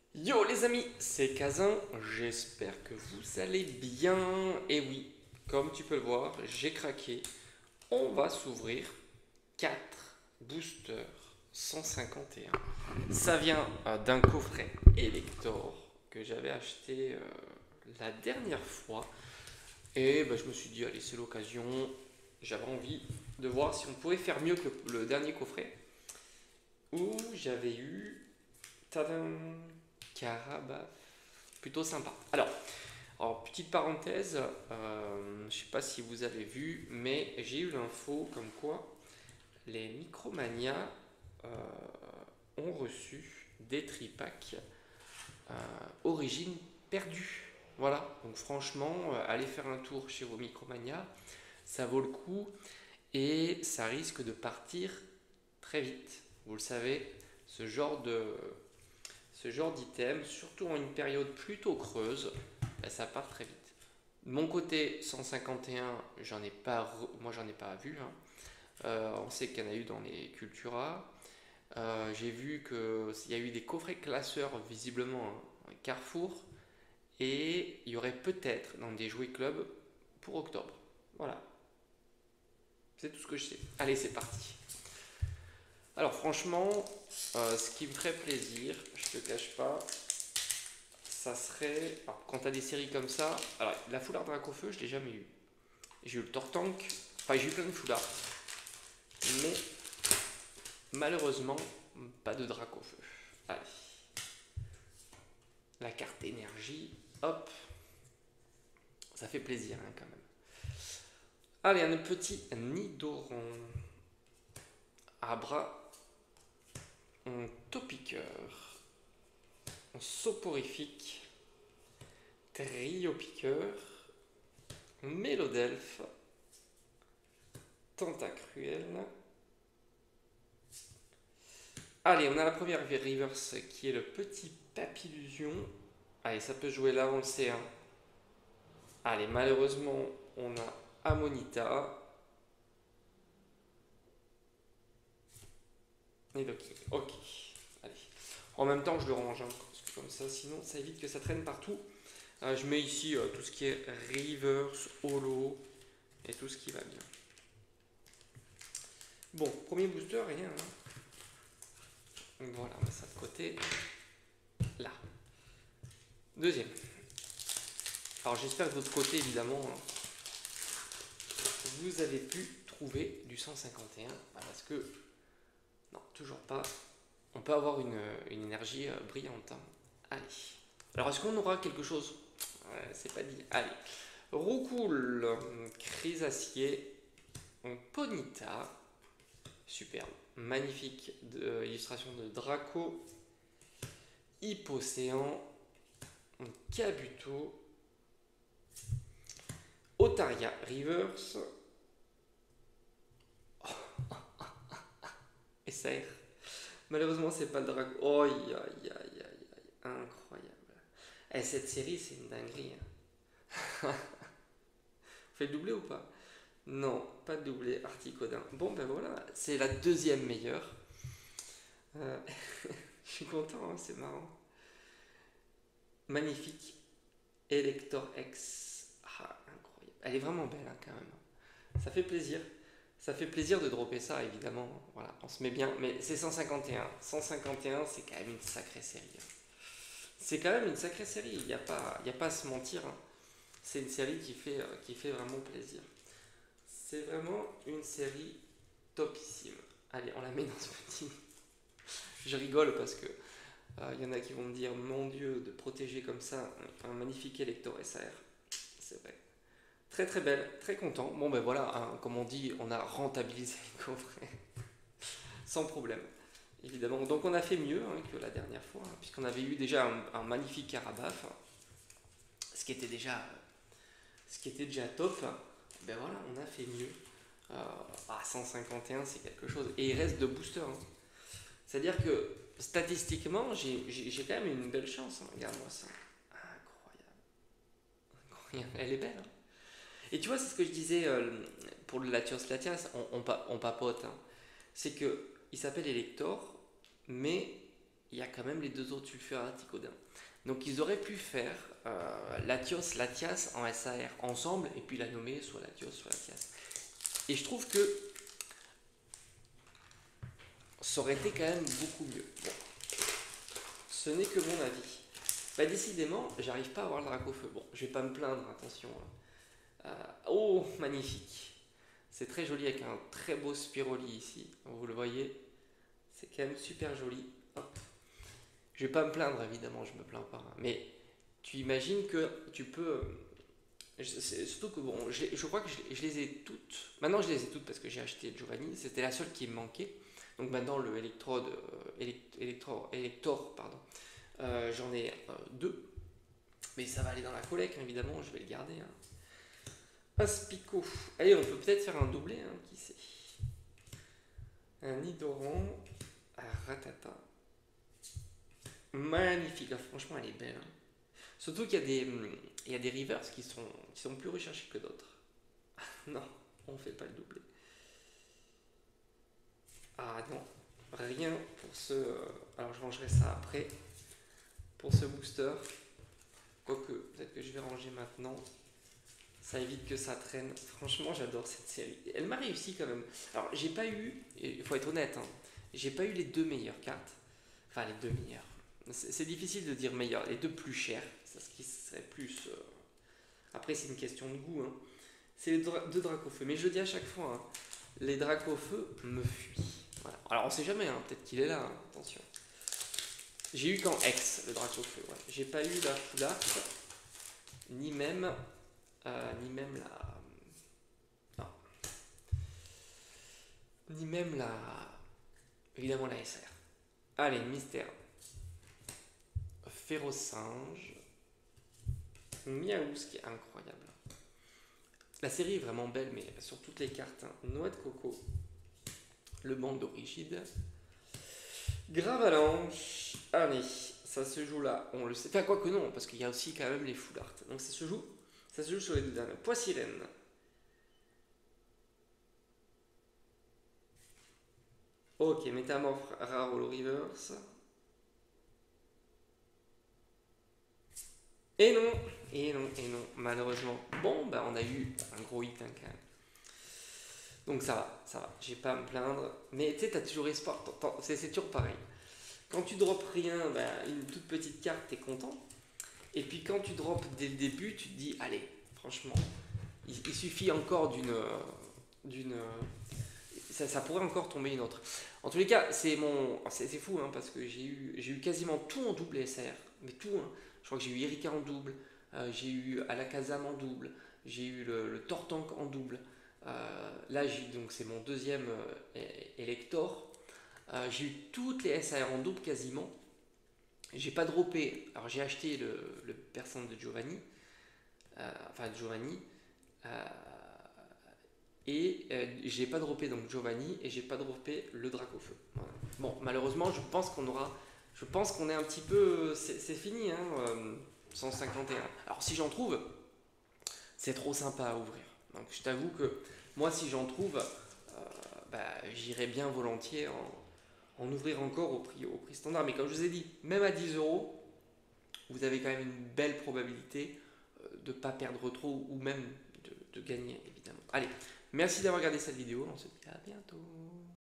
Yo les amis, c'est Kazin, j'espère que vous allez bien. Et oui, comme tu peux le voir, j'ai craqué. On va s'ouvrir 4 boosters 151. Ça vient d'un coffret Elector que j'avais acheté la dernière fois. Et bah, je me suis dit, allez, c'est l'occasion. J'avais envie de voir si on pouvait faire mieux que le dernier coffret où j'avais eu. Tadam, Carabas, plutôt sympa. Alors, petite parenthèse, je ne sais pas si vous avez vu, mais j'ai eu l'info comme quoi les Micromania euh, ont reçu des tripacks euh, origine perdue. Voilà, donc franchement, allez faire un tour chez vos Micromania, ça vaut le coup et ça risque de partir très vite. Vous le savez, ce genre de, ce genre d'item, surtout en une période plutôt creuse, ben, ça part très vite. De mon côté, 151, moi j'en ai pas vu, hein. On sait qu'il y en a eu dans les Cultura. J'ai vu qu'il y a eu des coffrets classeurs visiblement à Carrefour et il y aurait peut-être dans des jouets clubs pour octobre. Voilà, c'est tout ce que je sais. Allez, c'est parti. Alors franchement, ce qui me ferait plaisir, je te cache pas, ça serait. Alors, quand tu as des séries comme ça, alors la foulard Dracofeu, je l'ai jamais eu. J'ai eu le Tortank, enfin j'ai eu plein de foulards, mais malheureusement, pas de Dracofeu. Allez, la carte énergie, hop, ça fait plaisir hein, quand même. Allez, un petit Nidoran, Abra, un Topiqueur, un Soporifique, Trio Piqueur, Mélodelphe, Tentacruel. Allez, on a la première reverse qui est le petit Papillusion. Allez, ça peut jouer là, on le sait, hein. Allez, malheureusement, on a Amonita et Loki. Ok, allez. En même temps, je le range, hein, parce que comme ça, sinon, ça évite que ça traîne partout. Je mets ici tout ce qui est reverse, holo et tout ce qui va bien. Bon, premier booster, rien, hein. Voilà, on met ça de côté. Là. Deuxième. Alors j'espère que de votre côté, évidemment, hein, vous avez pu trouver du 151. Parce que, non, toujours pas. On peut avoir une énergie brillante, hein. Allez. Alors est-ce qu'on aura quelque chose? C'est pas dit. Allez. Roucoule, Chrysacier, Ponita. Superbe. Magnifique illustration de Draco. Hippocéan, Kabuto, Otaria Reverse, SR. Malheureusement, c'est pas le dragon. Oh, aïe, aïe, aïe, aïe, incroyable. Eh, cette série, c'est une dinguerie, hein. On fait le doublé ou pas? Non, pas de doublé, Articodin. Bon, ben voilà, c'est la deuxième meilleure. Euh, je suis content, hein, c'est marrant. Magnifique. Elector X. Ah, incroyable. Elle est vraiment belle, hein, quand même. Ça fait plaisir. Ça fait plaisir de dropper ça, évidemment. Voilà, on se met bien. Mais c'est 151. 151, c'est quand même une sacrée série, hein. C'est quand même une sacrée série. Il y a pas à se mentir, hein. C'est une série qui fait vraiment plaisir. C'est vraiment une série topissime. Allez, on la met dans ce petit. Je rigole parce que il y en a qui vont me dire mon Dieu, de protéger comme ça un magnifique Elector SAR. C'est vrai. Très très belle, très content. Bon ben voilà, hein, comme on dit, on a rentabilisé les coffrets sans problème, évidemment. Donc on a fait mieux hein, que la dernière fois, hein, puisqu'on avait eu déjà un magnifique Carabaf, ce qui était déjà top. Ben voilà, on a fait mieux. 151, c'est quelque chose. Et il reste de boosters, hein. C'est-à-dire que statistiquement, j'ai quand même une belle chance, hein. Regarde-moi ça. Incroyable. Incroyable. Elle est belle, hein. Et tu vois, c'est ce que je disais pour le Latios Latias, on papote, hein. C'est que il s'appelle Elector, mais il y a quand même les deux autres sulfures à Ticodin. Donc ils auraient pu faire Latios, Latias en SAR ensemble et puis la nommer soit Latios, soit Latias. Et je trouve que ça aurait été quand même beaucoup mieux. Bon, ce n'est que mon avis. Bah, décidément, j'arrive pas à avoir le Dracofeu. Bon, je vais pas me plaindre, attention. Oh, magnifique. C'est très joli avec un très beau Spiroli ici. Vous le voyez, c'est quand même super joli. Hop. Je vais pas me plaindre, évidemment, je me plains pas. Mais tu imagines que tu peux. Surtout que bon, je crois que je les ai toutes. Maintenant, je les ai toutes parce que j'ai acheté Giovanni. C'était la seule qui me manquait. Donc maintenant, le Elector, pardon. J'en ai deux. Mais ça va aller dans la collecte, évidemment. Je vais le garder. Aspico. Allez, on peut peut-être faire un doublé, qui sait. Un Nidoran à Ratata. Magnifique, franchement elle est belle. Surtout qu'il y a des rivers qui sont plus recherchés que d'autres. Non, on fait pas le doublé. Ah non, rien pour ce... alors je rangerai ça après. Pour ce booster. Quoique, peut-être que je vais ranger maintenant. Ça évite que ça traîne. Franchement, j'adore cette série. Elle m'a réussi quand même. Alors, j'ai pas eu, il faut être honnête, j'ai pas eu les deux meilleures cartes. Enfin, les deux meilleures. C'est difficile de dire meilleures. Les deux plus chères. C'est ce qui serait plus. Après, c'est une question de goût. C'est les deux Dracofeu. Mais je le dis à chaque fois, les Dracofeu me fuient. Voilà. Alors, on sait jamais, peut-être qu'il est là, attention. J'ai eu qu'en X le Dracofeu. Ouais. J'ai pas eu la Full Art, ni même la. Non. Ni même la. Évidemment la SR. Allez, mystère. Férocinge. Miaou, ce qui est incroyable. La série est vraiment belle, mais sur toutes les cartes. Noix de coco. Le bandeau rigide. Gravalanche. Allez, ça se joue là. On le sait. Enfin, quoi que non, parce qu'il y a aussi quand même les full art. Donc ça se joue sur les deux derniers. Poissirène. Ok, métamorphe rare Holo Reverse. Et non, malheureusement. Bon, bah on a eu un gros hit quand même. Donc ça va, j'ai pas à me plaindre. Mais tu sais, t'as toujours espoir, c'est toujours pareil. Quand tu drops rien, bah, une toute petite carte, t'es content. Et puis quand tu drops dès le début, tu te dis, allez, franchement, il suffit encore d'une ça pourrait encore tomber une autre. En tous les cas, c'est fou, parce que j'ai eu quasiment tout en double SR, mais tout. Je crois que j'ai eu Erika en double, j'ai eu Alakazam en double, j'ai eu le Tortank en double. Là, donc c'est mon deuxième Elector. J'ai eu toutes les SR en double quasiment. J'ai pas droppé. Alors j'ai acheté le persan de Giovanni, et j'ai pas droppé donc Giovanni et j'ai pas droppé le Dracofeu. Voilà. Bon, malheureusement, je pense qu'on est un petit peu, c'est fini, 151. Alors si j'en trouve, c'est trop sympa à ouvrir. Donc je t'avoue que moi, si j'en trouve, j'irais bien volontiers en ouvrir encore au prix standard. Mais comme je vous ai dit, même à 10 euros, vous avez quand même une belle probabilité de ne pas perdre trop ou même de gagner, évidemment. Allez, merci d'avoir regardé cette vidéo. On se dit à bientôt.